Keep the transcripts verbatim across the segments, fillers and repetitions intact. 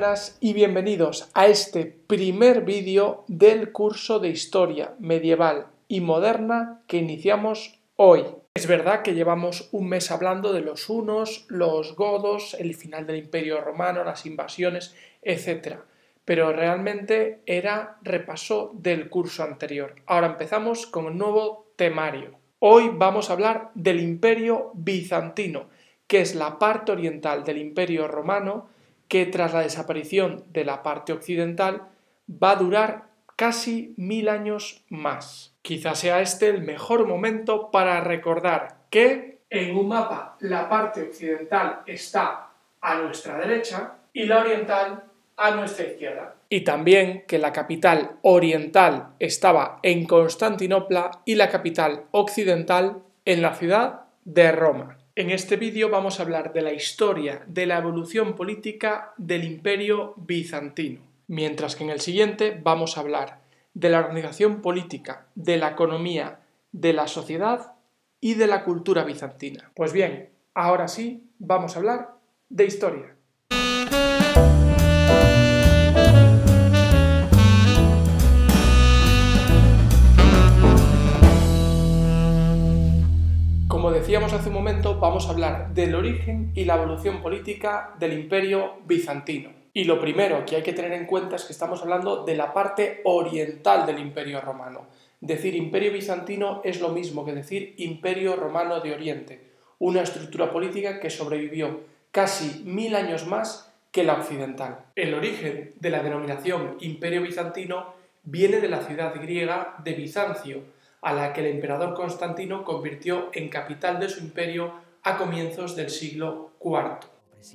buenas y bienvenidos a este primer vídeo del curso de Historia Medieval y Moderna que iniciamos hoy. Es verdad que llevamos un mes hablando de los hunos, los godos, el final del Imperio Romano, las invasiones, etcétera. Pero realmente era repaso del curso anterior. Ahora empezamos con el nuevo temario. Hoy vamos a hablar del Imperio Bizantino, que es la parte oriental del Imperio Romano, que tras la desaparición de la parte occidental va a durar casi mil años más. Quizás sea este el mejor momento para recordar que en un mapa la parte occidental está a nuestra derecha y la oriental a nuestra izquierda. Y también que la capital oriental estaba en Constantinopla y la capital occidental en la ciudad de Roma. En este vídeo vamos a hablar de la historia de la evolución política del Imperio Bizantino, mientras que en el siguiente vamos a hablar de la organización política, de la economía, de la sociedad y de la cultura bizantina. Pues bien, ahora sí vamos a hablar de historia. Como decíamos hace un momento, vamos a hablar del origen y la evolución política del Imperio Bizantino. Y lo primero que hay que tener en cuenta es que estamos hablando de la parte oriental del Imperio Romano. Decir Imperio Bizantino es lo mismo que decir Imperio Romano de Oriente, una estructura política que sobrevivió casi mil años más que la occidental. El origen de la denominación Imperio Bizantino viene de la ciudad griega de Bizancio, a la que el emperador Constantino convirtió en capital de su imperio a comienzos del siglo cuarto.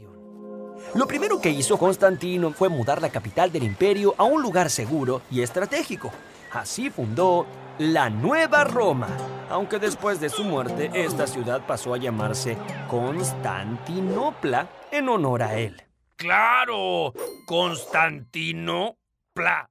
Lo primero que hizo Constantino fue mudar la capital del imperio a un lugar seguro y estratégico. Así fundó la Nueva Roma, aunque después de su muerte esta ciudad pasó a llamarse Constantinopla en honor a él. ¡Claro! ¡Constantinopla!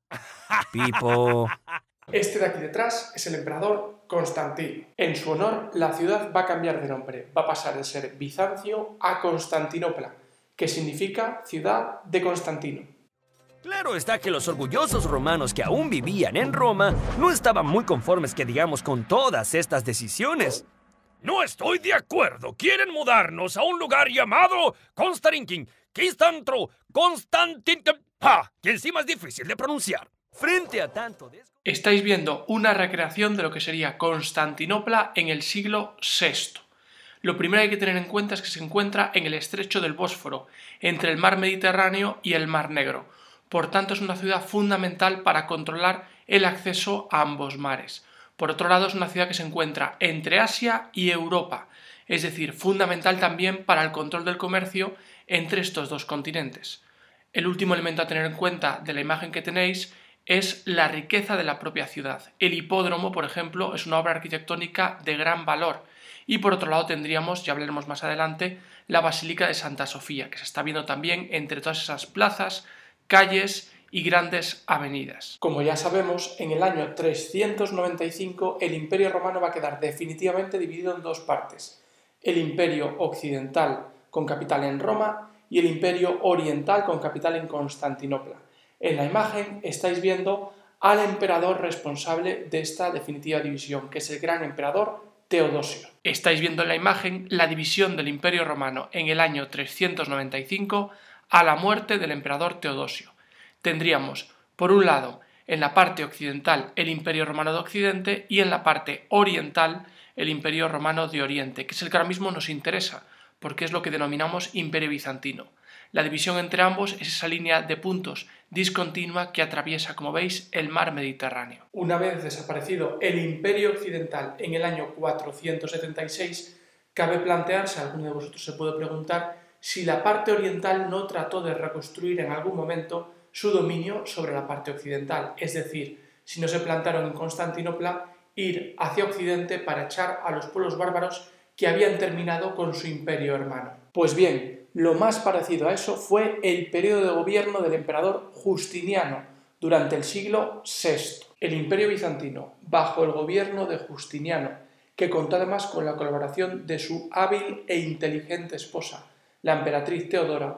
Pipo. Este de aquí detrás es el emperador Constantino. En su honor, la ciudad va a cambiar de nombre. Va a pasar de ser Bizancio a Constantinopla, que significa ciudad de Constantino. Claro está que los orgullosos romanos que aún vivían en Roma no estaban muy conformes, que digamos, con todas estas decisiones. No estoy de acuerdo. Quieren mudarnos a un lugar llamado Constantin, Quistantro, Constantin... ¡Ah! Que encima es difícil de pronunciar. Frente a tanto de... Estáis viendo una recreación de lo que sería Constantinopla en el siglo sexto. Lo primero que hay que tener en cuenta es que se encuentra en el estrecho del Bósforo, entre el mar Mediterráneo y el mar Negro. Por tanto, es una ciudad fundamental para controlar el acceso a ambos mares. Por otro lado, es una ciudad que se encuentra entre Asia y Europa, es decir, fundamental también para el control del comercio entre estos dos continentes. El último elemento a tener en cuenta de la imagen que tenéis es la riqueza de la propia ciudad. El hipódromo, por ejemplo, es una obra arquitectónica de gran valor. Y por otro lado tendríamos, ya hablaremos más adelante, la Basílica de Santa Sofía, que se está viendo también entre todas esas plazas, calles y grandes avenidas. Como ya sabemos, en el año trescientos noventa y cinco el Imperio Romano va a quedar definitivamente dividido en dos partes. El Imperio Occidental, con capital en Roma, y el Imperio Oriental, con capital en Constantinopla. En la imagen estáis viendo al emperador responsable de esta definitiva división, que es el gran emperador Teodosio. Estáis viendo en la imagen la división del Imperio Romano en el año trescientos noventa y cinco a la muerte del emperador Teodosio. Tendríamos, por un lado, en la parte occidental el Imperio Romano de Occidente y en la parte oriental el Imperio Romano de Oriente, que es el que ahora mismo nos interesa, porque es lo que denominamos Imperio Bizantino. La división entre ambos es esa línea de puntos discontinua que atraviesa, como veis, el mar Mediterráneo. Una vez desaparecido el Imperio Occidental en el año cuatrocientos setenta y seis, cabe plantearse, alguno de vosotros se puede preguntar, si la parte oriental no trató de reconstruir en algún momento su dominio sobre la parte occidental, es decir, si no se plantaron en Constantinopla ir hacia Occidente para echar a los pueblos bárbaros que habían terminado con su imperio hermano. Pues bien, lo más parecido a eso fue el periodo de gobierno del emperador Justiniano durante el siglo sexto. El Imperio Bizantino, bajo el gobierno de Justiniano, que contó además con la colaboración de su hábil e inteligente esposa, la emperatriz Teodora,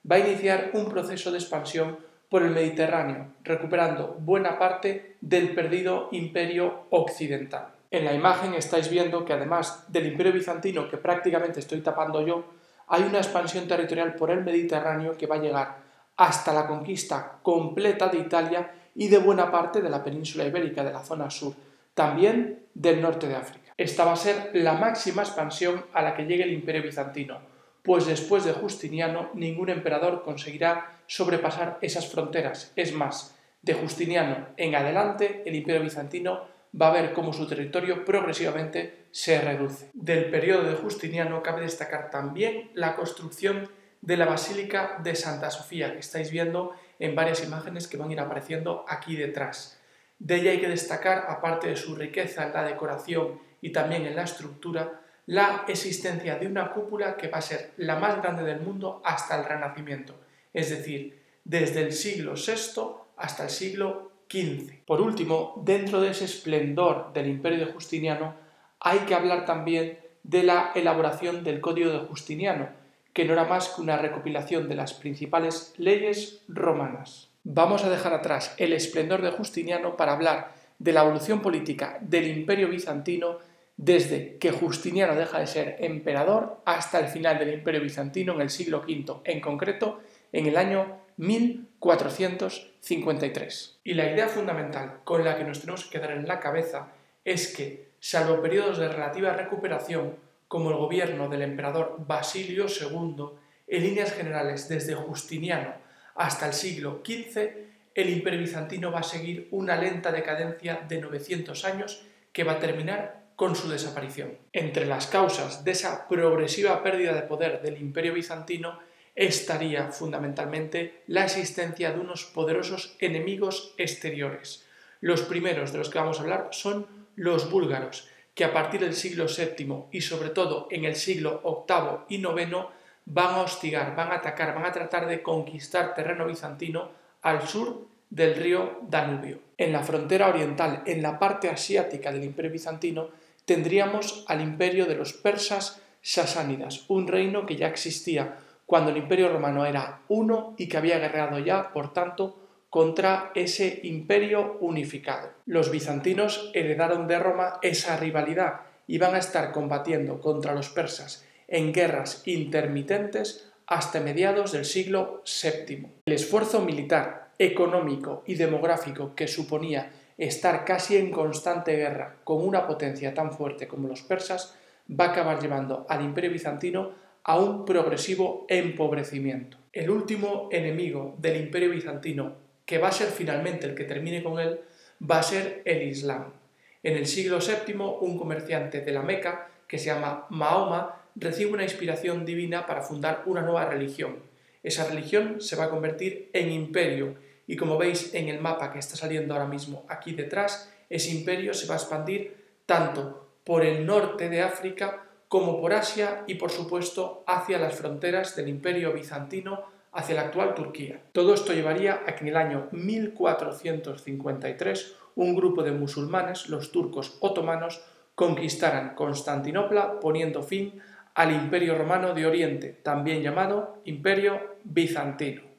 va a iniciar un proceso de expansión por el Mediterráneo, recuperando buena parte del perdido imperio occidental. En la imagen estáis viendo que además del imperio bizantino, que prácticamente estoy tapando yo, hay una expansión territorial por el Mediterráneo que va a llegar hasta la conquista completa de Italia y de buena parte de la península ibérica, de la zona sur, también del norte de África. Esta va a ser la máxima expansión a la que llegue el imperio bizantino, pues después de Justiniano ningún emperador conseguirá sobrepasar esas fronteras. Es más, de Justiniano en adelante el imperio bizantino va a ver cómo su territorio progresivamente se reduce. Del periodo de Justiniano cabe destacar también la construcción de la Basílica de Santa Sofía, que estáis viendo en varias imágenes que van a ir apareciendo aquí detrás. De ella hay que destacar, aparte de su riqueza en la decoración y también en la estructura, la existencia de una cúpula que va a ser la más grande del mundo hasta el Renacimiento, es decir, desde el siglo sexto hasta el siglo quince. Por último, dentro de ese esplendor del imperio de Justiniano, hay que hablar también de la elaboración del Código de Justiniano, que no era más que una recopilación de las principales leyes romanas. Vamos a dejar atrás el esplendor de Justiniano para hablar de la evolución política del imperio bizantino desde que Justiniano deja de ser emperador hasta el final del imperio bizantino en el siglo quinto, en concreto en el año mil cuatrocientos cincuenta y tres. Y la idea fundamental con la que nos tenemos que quedar en la cabeza es que, salvo periodos de relativa recuperación, como el gobierno del emperador Basilio segundo, en líneas generales desde Justiniano hasta el siglo quince, el imperio bizantino va a seguir una lenta decadencia de novecientos años que va a terminar con su desaparición. Entre las causas de esa progresiva pérdida de poder del imperio bizantino estaría fundamentalmente la existencia de unos poderosos enemigos exteriores. Los primeros de los que vamos a hablar son los búlgaros, que a partir del siglo séptimo y sobre todo en el siglo octavo y noveno van a hostigar, van a atacar, van a tratar de conquistar terreno bizantino al sur del río Danubio. En la frontera oriental, en la parte asiática del imperio bizantino, tendríamos al imperio de los persas sasánidas, un reino que ya existía cuando el imperio romano era uno y que había guerreado ya, por tanto, contra ese imperio unificado. Los bizantinos heredaron de Roma esa rivalidad y van a estar combatiendo contra los persas en guerras intermitentes hasta mediados del siglo séptimo. El esfuerzo militar, económico y demográfico que suponía estar casi en constante guerra con una potencia tan fuerte como los persas va a acabar llevando al imperio bizantino a un progresivo empobrecimiento. El último enemigo del imperio bizantino, que va a ser finalmente el que termine con él, va a ser el Islam. En el siglo séptimo, un comerciante de la Meca, que se llama Mahoma, recibe una inspiración divina para fundar una nueva religión. Esa religión se va a convertir en imperio y, como veis en el mapa que está saliendo ahora mismo aquí detrás, ese imperio se va a expandir tanto por el norte de África como por Asia y, por supuesto, hacia las fronteras del imperio bizantino, hacia la actual Turquía. Todo esto llevaría a que en el año mil cuatrocientos cincuenta y tres un grupo de musulmanes, los turcos otomanos, conquistaran Constantinopla, poniendo fin al Imperio Romano de Oriente, también llamado Imperio Bizantino.